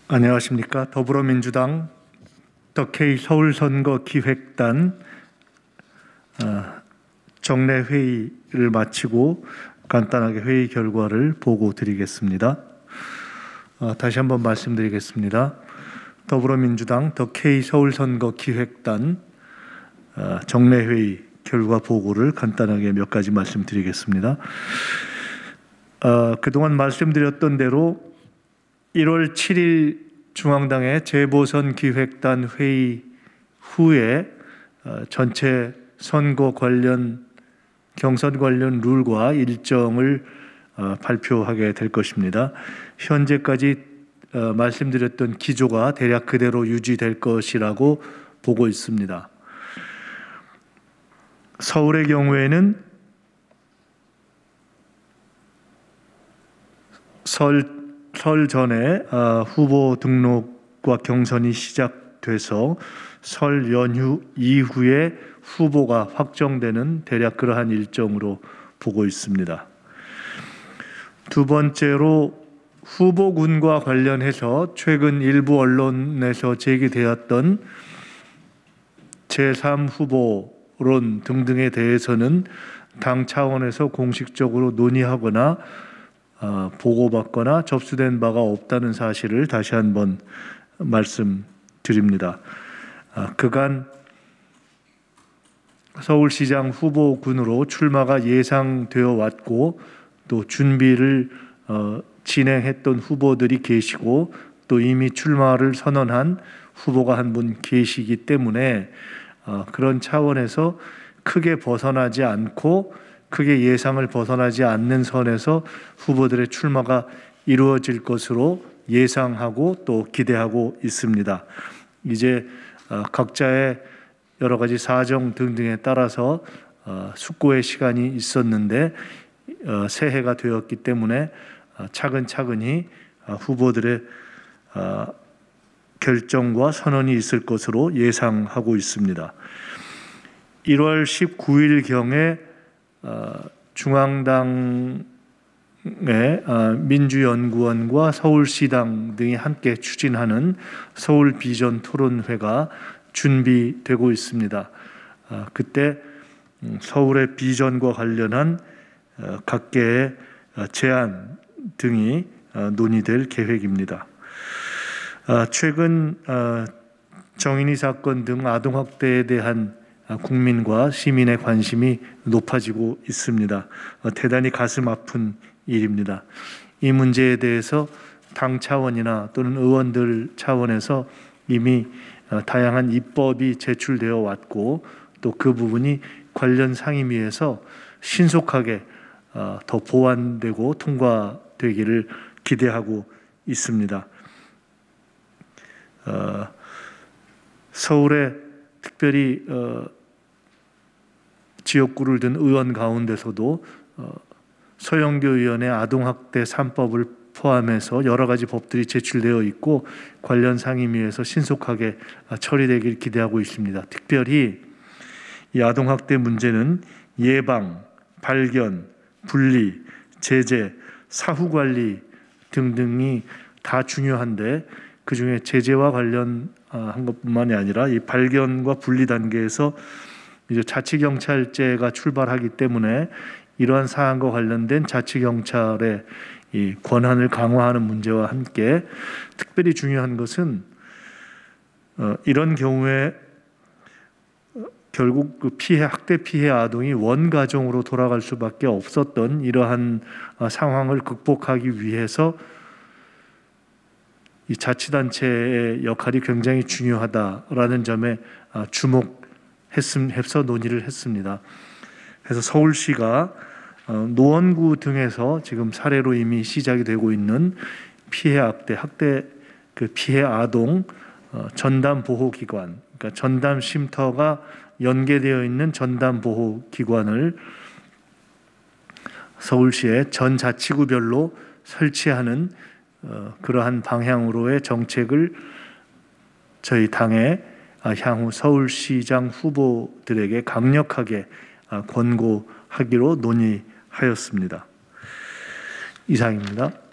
안녕하십니까. 더불어민주당 더K 서울선거기획단 정례회의를 마치고 간단하게 회의 결과를 보고 드리겠습니다. 다시 한번 말씀드리겠습니다. 더불어민주당 더K 서울선거기획단 정례회의 결과 보고를 간단하게 몇 가지 말씀드리겠습니다. 그동안 말씀드렸던 대로 1월 7일 중앙당의 재보선 기획단 회의 후에 전체 선거 관련 경선 관련 룰과 일정을 발표하게 될 것입니다. 현재까지 말씀드렸던 기조가 대략 그대로 유지될 것이라고 보고 있습니다. 서울의 경우에는 설 전에 후보 등록과 경선이 시작돼서 설 연휴 이후에 후보가 확정되는 대략 그러한 일정으로 보고 있습니다. 두 번째로 후보군과 관련해서 최근 일부 언론에서 제기되었던 제3후보론 등등에 대해서는 당 차원에서 공식적으로 논의하거나 보고받거나 접수된 바가 없다는 사실을 다시 한번 말씀드립니다. 그간 서울시장 후보군으로 출마가 예상되어 왔고 또 준비를 진행했던 후보들이 계시고 또 이미 출마를 선언한 후보가 한 분 계시기 때문에 그런 차원에서 크게 벗어나지 않고 크게 예상을 벗어나지 않는 선에서 후보들의 출마가 이루어질 것으로 예상하고 또 기대하고 있습니다. 이제 각자의 여러 가지 사정 등등에 따라서 숙고의 시간이 있었는데 새해가 되었기 때문에 차근차근히 후보들의 결정과 선언이 있을 것으로 예상하고 있습니다. 1월 19일경에 중앙당의 민주연구원과 서울시당 등이 함께 추진하는 서울 비전 토론회가 준비되고 있습니다. 그때 서울의 비전과 관련한 각계의 제안 등이 논의될 계획입니다. 최근 정인이 사건 등 아동학대에 대한 국민과 시민의 관심이 높아지고 있습니다. 대단히 가슴 아픈 일입니다. 이 문제에 대해서 당 차원이나 또는 의원들 차원에서 이미 다양한 입법이 제출되어 왔고 또 그 부분이 관련 상임위에서 신속하게 더 보완되고 통과되기를 기대하고 있습니다. 서울에 특별히 지역구를 둔 의원 가운데서도 서영교 의원의 아동학대 3법을 포함해서 여러 가지 법들이 제출되어 있고 관련 상임위에서 신속하게 처리되길 기대하고 있습니다. 특별히 이 아동학대 문제는 예방, 발견, 분리, 제재, 사후관리 등등이 다 중요한데 그중에 제재와 관련한 것뿐만이 아니라 이 발견과 분리 단계에서 이제 자치경찰제가 출발하기 때문에 이러한 사안과 관련된 자치경찰의 이 권한을 강화하는 문제와 함께 특별히 중요한 것은 이런 경우에 결국 그 학대 피해 아동이 원가정으로 돌아갈 수밖에 없었던 이러한 상황을 극복하기 위해서 이 자치단체의 역할이 굉장히 중요하다라는 점에 주목해서 논의를 했습니다. 그래서 서울시가 노원구 등에서 지금 사례로 이미 시작이 되고 있는 피해 학대 그 피해 아동 전담 보호 기관, 그러니까 전담 쉼터가 연계되어 있는 전담 보호 기관을 서울시의 전 자치구별로 설치하는 그러한 방향으로의 정책을 저희 당의 향후 서울시장 후보들에게 강력하게 권고하기로 논의하였습니다. 이상입니다.